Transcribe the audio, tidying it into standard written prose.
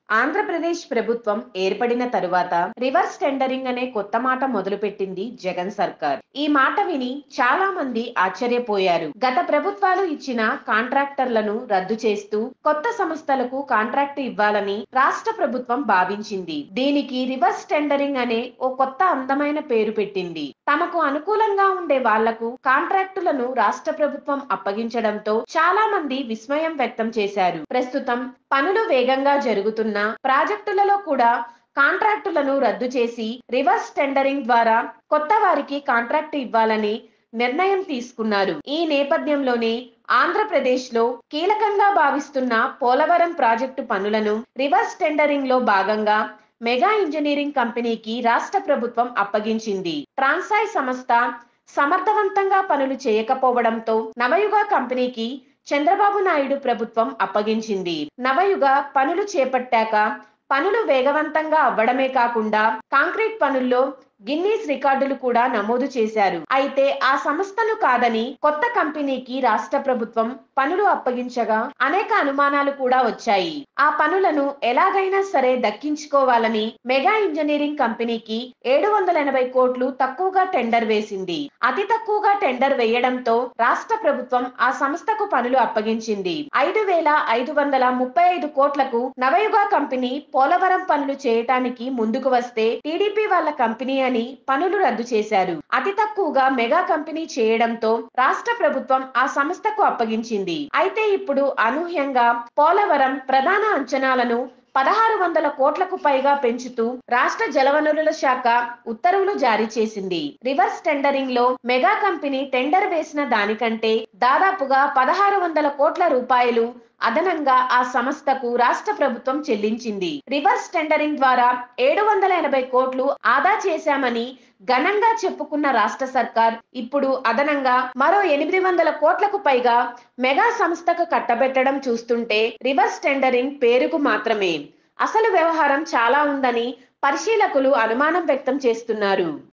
ఆంధ్రప్రదేశ్ ప్రభుత్వం ఏర్పడిన తరువాత రివర్స్ టెండరింగ్ అనే కొత్త మాట మొదలుపెట్టింది జగన్ సర్కార్. ఈ మాట విని చాలా మంది ఆశ్చర్యపోయారు. గత ప్రభుత్వాలు ఇచ్చిన కాంట్రాక్టర్లను రద్దు చేస్తూ కొత్త సంస్థలకు కాంట్రాక్టు ఇవ్వాలని రాష్ట్ర ప్రభుత్వం భావించింది. దీనికి రివర్స్ టెండరింగ్ అనే ఓ కొత్త అందమైన పేరు పెట్టింది. తమకు అనుకూలంగా ఉండే వాళ్లకు కాంట్రాక్టులను రాష్ట్ర ప్రభుత్వం అప్పగించడంతో చాలా మంది విస్మయం వ్యక్తం చేశారు. ప్రస్తుతం పనులు వేగంగా జరుగుతున్న ప్రాజెక్టులలో కూడా కాంట్రాక్టులను రద్దు చేసి రివర్స్ టెండరింగ్ ద్వారా కొత్త వారికి కాంట్రాక్టు ఇవ్వాలని నిర్ణయం తీసుకున్నారు. ఈ నేపథ్యంలోనే ఆంధ్రప్రదేశ్ లో కీలకంగా భావిస్తున్న పోలవరం ప్రాజెక్టు పనులను రివర్స్ టెండరింగ్ లో భాగంగా మెగా ఇంజనీరింగ్ కంపెనీకి రాష్ట్ర ప్రభుత్వం అప్పగించింది. ట్రాన్సాయ్ సంస్థ సమర్థవంతంగా పనులు చేయకపోవడంతో నవయుగ కంపెనీకి చంద్రబాబు నాయుడు ప్రభుత్వం అప్పగించింది. నవయుగ పనులు చేపట్టాక పనులు వేగవంతంగా అవ్వడమే కాకుండా కాంక్రీట్ పనుల్లో గిన్నీస్ రికార్డులు కూడా నమోదు చేశారు. అయితే ఆ సంస్థను కాదని కొత్త కంపెనీకి రాష్ట్ర ప్రభుత్వం పనులు అప్పగించగా అనేక అనుమానాలు కూడా వచ్చాయి. ఆ పనులను ఎలాగైనా సరే దక్కించుకోవాలని మెగా ఇంజనీరింగ్ కంపెనీకి 780 కోట్లు తక్కువగా టెండర్ వేసింది. అతి తక్కువగా టెండర్ వేయడంతో రాష్ట్ర ప్రభుత్వం ఆ సంస్థకు పనులు అప్పగించింది. 5,535 కోట్లకు నవయుగ కంపెనీ పోలవరం పనులు చేయటానికి ముందుకు వస్తే టీడీపీ వాళ్ళ కంపెనీ అని పనులు రద్దు చేశారు. అతి తక్కువగా మెగా కంపెనీ చేయడంతో రాష్ట్ర ప్రభుత్వం ఆ సంస్థకు అప్పగించింది. అయితే ఇప్పుడు అనూహ్యంగా పోలవరం ప్రధాన అంచనాలను 1,600 కోట్లకు పైగా పెంచుతూ రాష్ట్ర జలవనరుల శాఖ ఉత్తర్వులు జారీ చేసింది. రివర్స్ టెండరింగ్ లో మెగా కంపెనీ టెండర్ వేసిన దానికంటే దాదాపుగా 1,600 కోట్ల రూపాయలు అదనంగా ఆ సంస్థకు రాష్ట్ర ప్రభుత్వం చెల్లించింది. రివర్స్ టెండరింగ్ ద్వారా 780 కోట్లు ఆదా చేశామని ఘనంగా చెప్పుకున్న రాష్ట్ర సర్కార్ ఇప్పుడు అదనంగా మరో 800 కోట్లకు పైగా మెగా సంస్థకు కట్టబెట్టడం చూస్తుంటే రివర్స్ టెండరింగ్ పేరుకు మాత్రమే. అసలు వ్యవహారం చాలా ఉందని పరిశీలకులు అనుమానం వ్యక్తం చేస్తున్నారు.